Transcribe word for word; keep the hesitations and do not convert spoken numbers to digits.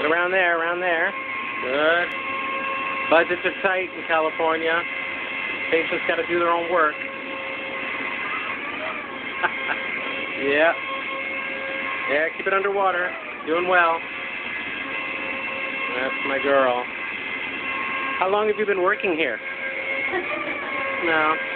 But around there, around there. Good. Budgets are tight in California. Patients got to do their own work. Yeah. Yeah, keep it underwater. Doing well. That's my girl. How long have you been working here? No.